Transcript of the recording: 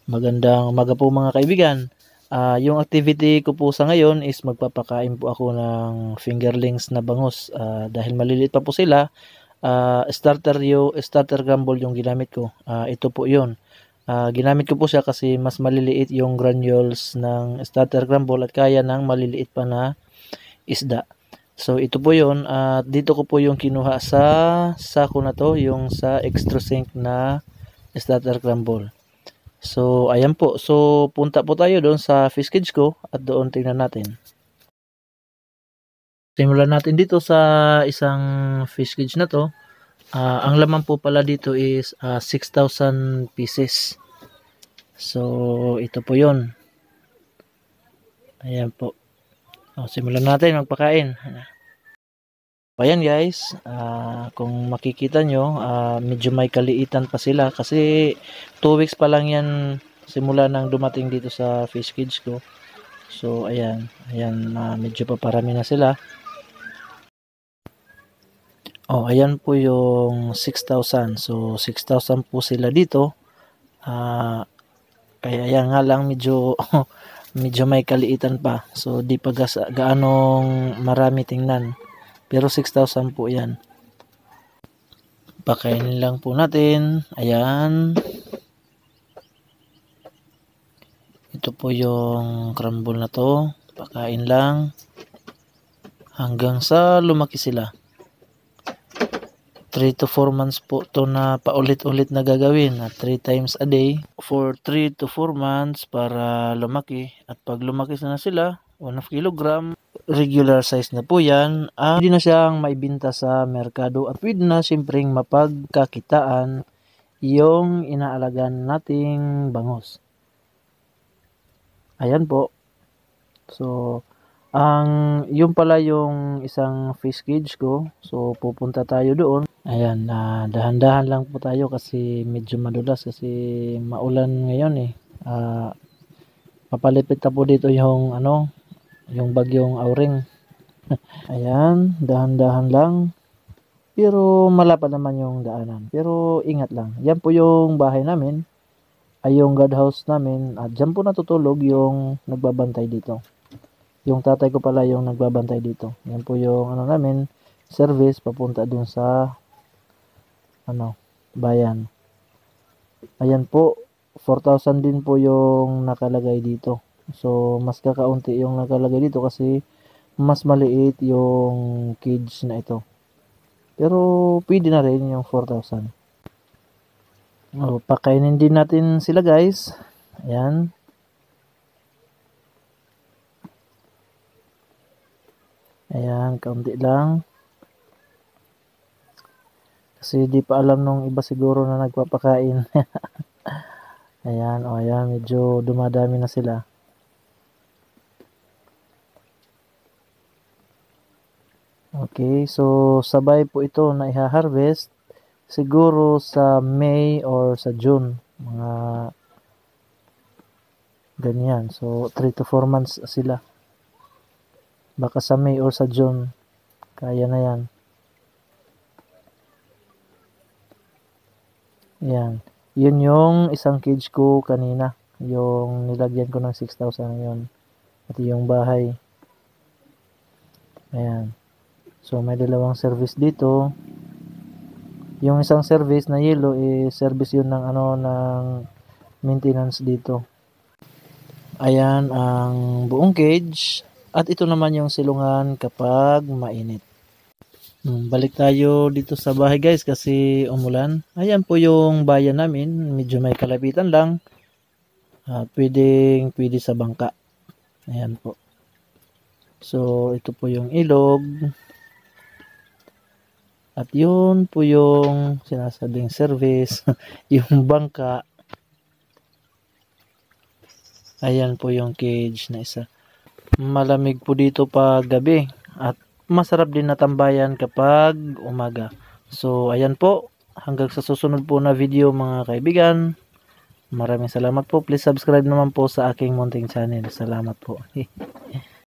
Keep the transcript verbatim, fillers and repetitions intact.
Magandang umaga po mga kaibigan. Ah, yung activity ko po sa ngayon is magpapakain po ako ng fingerlings na bangus. Ah, dahil maliliit pa po sila, ah, starter yo starter crumble yung ginamit ko. Ah, ito po 'yon. Ah, ginamit ko po siya kasi mas maliliit yung granules ng starter crumble at kaya ng maliliit pa na isda. So ito po 'yon at dito ko po yung kinuha sa sako na 'to, yung sa extra sink na starter crumble. So, ayan po. So, punta po tayo doon sa fish cage ko at doon tingnan natin. Simulan natin dito sa isang fish cage na to. Uh, ang laman po pala dito is uh, six thousand pieces. So, ito po yun. Ayan po. O, simulan natin magpakain. Ayan guys, uh, kung makikita nyo, uh, medyo may kaliitan pa sila kasi two weeks pa lang yan simula nang dumating dito sa fish cage ko. So ayan, ayan uh, medyo paparami na sila. Oh, ayan po yung six thousand. So six thousand po sila dito. Uh, kaya ayan nga lang medyo medyo may kaliitan pa. So di pa gas, gaanong marami tingnan. Pero six thousand po yan. Pakainin lang po natin. Ayan. Ito po yung crumble na to. Pakain lang. Hanggang sa lumaki sila. three to four months po to na paulit-ulit na gagawin. At three times a day. For three to four months para lumaki. At pag lumaki na sila, one kilogram. Regular size na po yan. Ah, pwede na siyang maibinta sa merkado at pwede na siyempreng mapagkakitaan yung inaalagan nating bangus. Ayan po. So, ang yung pala yung isang fish cage ko. So, pupunta tayo doon. Ayan, uh, dahan-dahan lang po tayo kasi medyo madulas kasi maulan ngayon eh. Uh, papalipit na po dito yung ano, yung bagyong Auring. Ayan, dahan-dahan lang. Pero malapad naman yung daanan. Pero ingat lang. Yan po yung bahay namin. Ay yung guard house namin. At dyan po natutulog yung nagbabantay dito. Yung tatay ko pala yung nagbabantay dito. Yan po yung ano namin, service papunta dun sa ano, bayan. Ayan po, four thousand din po yung nakalagay dito. So, mas kakaunti yung nakalagay dito kasi mas maliit yung cage na ito. Pero, pwede na rin yung four thousand. Oh, pakainin din natin sila guys. Ayan. Ayan, kaunti lang. Kasi di pa alam nung iba siguro na nagpapakain. Ayan, o oh, ayan, medyo dumadami na sila. Okay, so sabay po ito na iha-harvest siguro sa May or sa June, mga ganyan. So three to four months sila. Baka sa May or sa June, kaya na yan. Yan. Yun yung isang cage ko kanina, yung nilagyan ko ng six thousand yun. At yung bahay. Ayan. So, may dalawang service dito. Yung isang service na yellow, eh, service yun ng, ano, ng maintenance dito. Ayan ang buong cage. At ito naman yung silungan kapag mainit. Hmm, balik tayo dito sa bahay guys kasi umulan. Ayan po yung bayan namin. Medyo may kalabitan lang. Uh, pwedeng, pwede sa bangka. Ayan po. So, ito po yung ilog. At yun po yung sinasabing service, yung bangka. Ayan po yung cage na isa. Malamig po dito pag gabi at masarap din natambayan kapag umaga. So ayan po, hanggang sa susunod po na video mga kaibigan. Maraming salamat po. Please subscribe naman po sa aking munting channel. Salamat po.